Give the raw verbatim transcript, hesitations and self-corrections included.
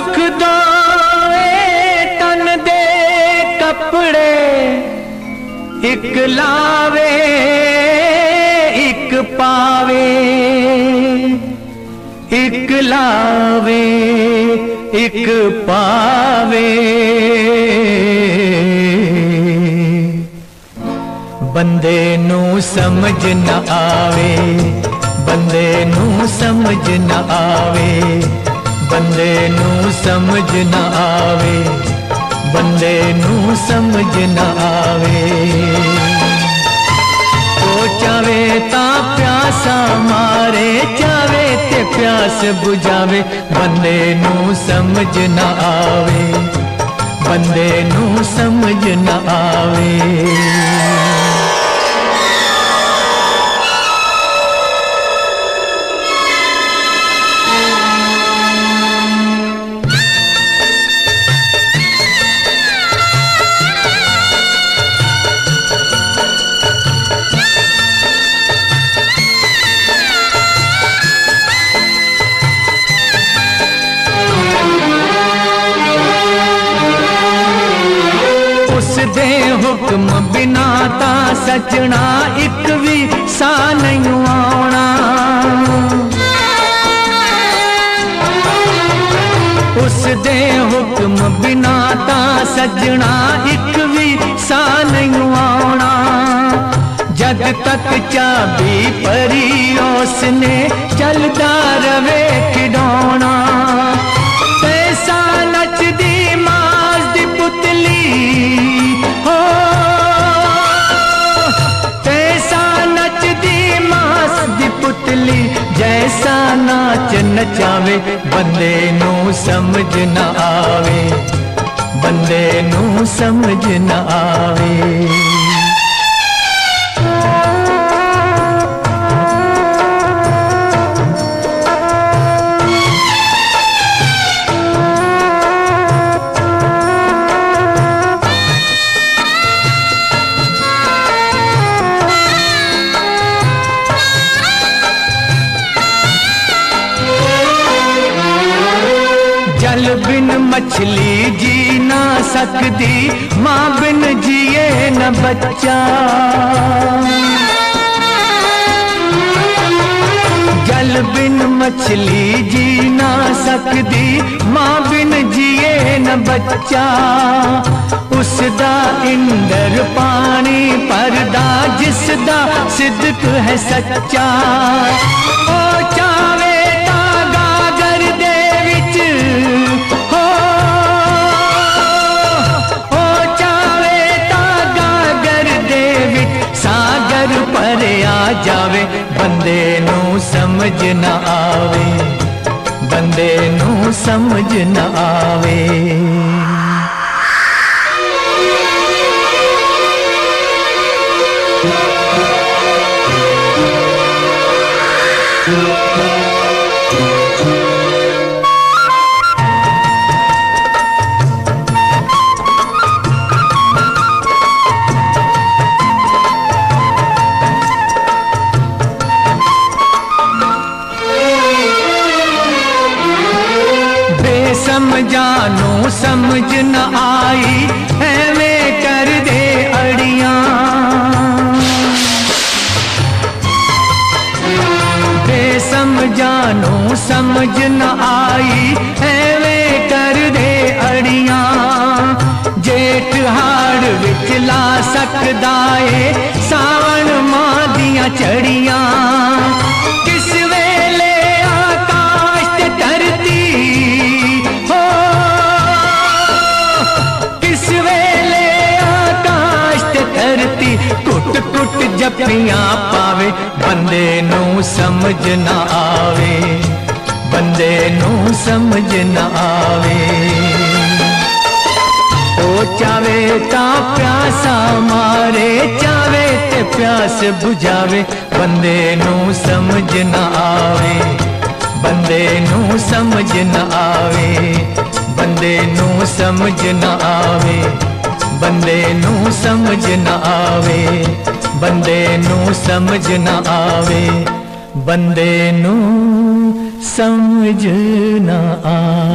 सुख दोए तन दे कपड़े, एक लावे एक पावे, एक लावे एक पावे। बंदे नू समझ न आवे, बंदे नू समझ न आवे, बंदे नू समझ न आवे, बंदे नू समझ न आवे। ओ चावे ता प्यासा मारे, चावे ते प्यास बुझावे, बंदे नू समझ न आवे, बंदे नू समझ न आवे। दे हुक्म बिना ता सजना एक भी सा नहीं आना, उस दे हुक्म बिना ता सजना एक भी सा नहीं आना। जद तक चाबी परी उसने चलता रवे खिडौना, पैसा नचदी मास दी पुतली हो, पैसा नचदी मास दी पुतली, जैसा नाच नचावे, बंदे नू समझ न आवे, बंदे नू समझ न आवे। जल बिन मछली जी ना सकती, माँ बिन जिए न बच्चा। जल बिन मछली जी ना सकती, माँ बिन जिए न बच्चा। उसदा इंदर पानी परदा, जिसदा सिद्क है सच्चा। ओ चावे ता गागर दे विच हो, ओ चावे ता गागर दे विच सागर पर आ जावे, बंदे नू समझ न आवे, बंदे नू समझ न आवे। समझानो समझ न आई, ऐवें कर दे अड़ियां। बेसमझानो समझ न आई, ऐवें कर दे अड़ियां। जेठ हाड़ विच ला सकदा ए सावन मां दियां चढ़ियां। किस वेले आकाश ते धरती हो, किस वेले आकाश ते धरती कुट कुट जपियां पावे, बंदे नू समझ न आवे, बंदे नू समझ न आवे। ओ चावे ता प्यासा मारे, चावे ते प्यास बुझावे, बंदे नू समझ न आवे, बंदे नू समझ न आवे, बंदे नू समझ न आवे, बंदे नू समझ न आवे, बंदे नू समझ न आवे, बंदे नू समझ न आवे।